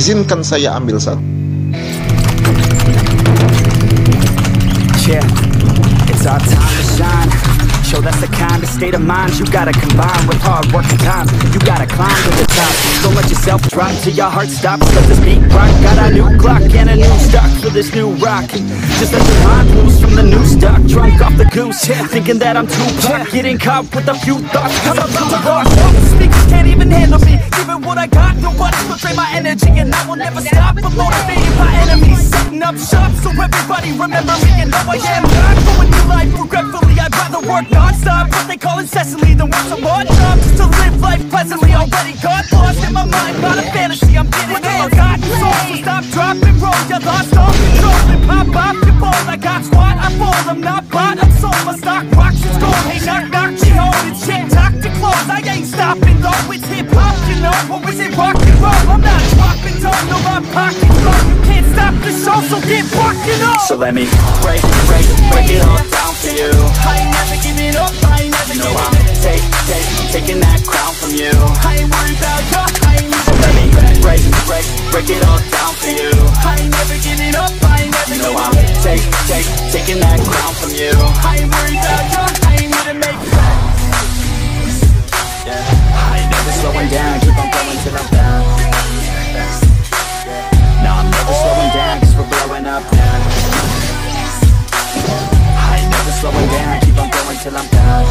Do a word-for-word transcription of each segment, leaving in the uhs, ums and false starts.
Izinkan saya ambil satu. Yeah, it's our time to shine. Show that's the kind of state of mind you gotta combine with hard work and time. You gotta climb to the top. Don't let yourself drop till your heart stops. Let this beat rock. Got a new clock and a new stock for this new rock. Just let your mind loose from the new stock. Drunk off the goose, yeah, thinking that I'm too pop. Getting caught with a few thoughts, cause I'm too lost. Speakers can't even handle me. Giving what I got, nobody will drain my energy. And I will never stop from motivating my enemies. Setting up shop so everybody remember me. And know I am not going through life regretfully. I'd rather work non-stop, what they call incessantly, than work some more jobs just to live life pleasantly. Already got lost in my mind, not a fantasy. I'm getting all forgotten souls, so stop, drop, and roll. You lost all control and pop off your ball. I got squat, I fold, I'm not bought, I'm sold. My stock rocks, it's gold. Hey, knock, knock, she holding shit, talk to close. I ain't stopping though, it's hip-hop, you know. Or is it rock and roll? I'm not dropping down, no, my pocket's low. You can't stop the show, so get rockin' on. So let me break, break, break it all down for you. I ain't never giving up, I ain't never giving up. Take, take, taking that crown from you. I ain't worried about you, I ain't never. So let me break, break, break it all down for you. I ain't never giving up, I ain't never. You know I'm take, take, taking that crown from you. I ain't worried about you, I ain't here to make friends. Yeah, I ain't never slowing down, keep on going till I'm down. No, I'm never slowing down, cause we're blowing up now. I ain't never slowing down, keep on going till I'm down.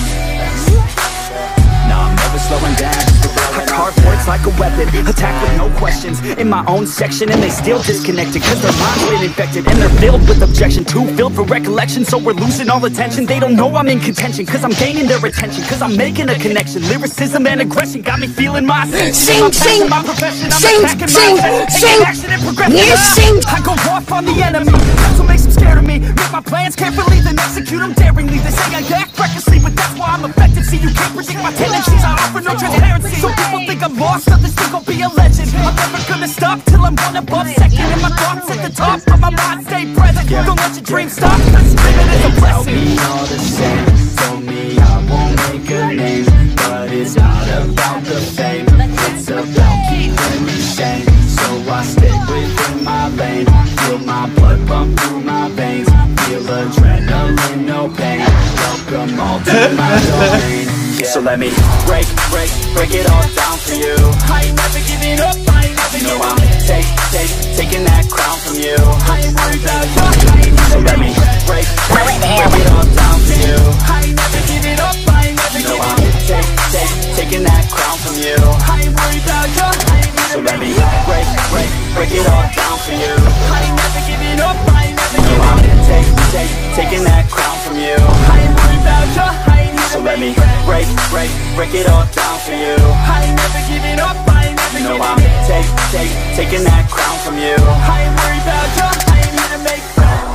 No, I'm never slowing down, cause we're blowing up. Hard words like a weapon, attack with no questions. In my own section and they still disconnected, cause their minds been infected and they're filled with objection. Too filled for recollection, so we're losing all attention. They don't know I'm in contention, cause I'm gaining their attention. Cause I'm making a connection, lyricism and aggression got me feeling my Sing, sing, my profession. I'm sing, attacking sing, my sing, action and progressing. you sing. I go off on the enemy, that's what makes them scared of me. Make my plans carefully, then execute them daringly. They say I act recklessly, but that's why I'm effective. See, you can't predict my tendencies, I offer no transparency. So people think I'm lost, others think I'll be a legend. I'm never gonna stop till I'm one above second. And my thoughts at the top, but my mind stay present. Don't let your dreams stop, cause living is a blessing. Tell me all the same, told me I won't make a name. But it's not about the fame, it's about keeping me sane. So I stay within my lane, feel my blood pump through my veins. Feel adrenaline, no pain, welcome all to my domain. Yeah. So let me break, break, break it all down for you. I ain't never giving up, I ain't never giving up. I'm take, take, taking that crown from you. I ain't worried about you, I ain't never. So let me break, break, break it all down for you. I ain't never giving up, I ain't never giving up. I'm take, take, taking that crown from you. I ain't worried about you, I ain't never. So let me break, break, break it all down for you. I ain't never giving up, I ain't never giving up. I'm take, take, taking that crown from you. I ain't worried about you, I ain't never. So let me break, break, break it all down for you. I ain't never giving up, I ain't never. You know I'm take, take, taking that crown from you. I ain't worried about you, I ain't here to make friends.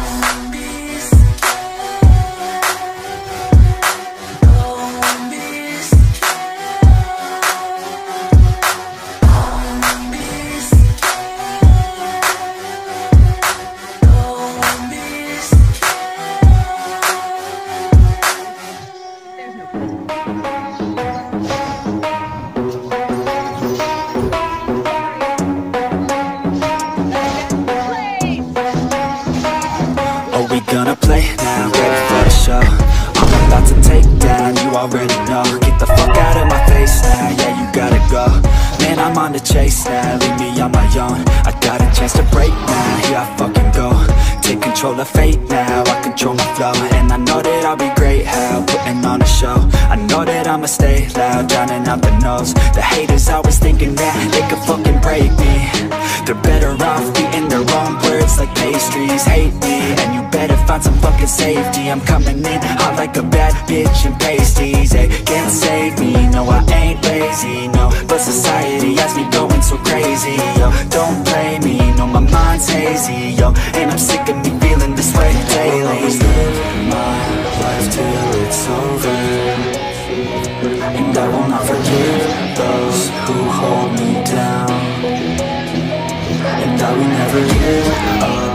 Gonna play now, ready for the show. I'm about to take down, you already know. Get the fuck out of my face now, yeah you gotta go. Man I'm on the chase now, leave me on my own. I got a chance to break now, here I fucking go. Take control of fate now, I control my flow. And I know that I'll be great, how putting on a show. I know that I'ma stay loud, drowning out the noise. The haters always thinking that they could fucking break me. They're better off eating their own words like pastries. Hate me, and you better find some fucking safety. I'm coming in hot like a bad bitch in pasties. They can't save me, no I ain't lazy, no. But society has me going so crazy, yo. Don't blame me, no my mind's hazy, yo. And I'm sick of me feeling this way daily. I'll always live my life till it's over, and I will not forgive those who hold me down. And I will never give up.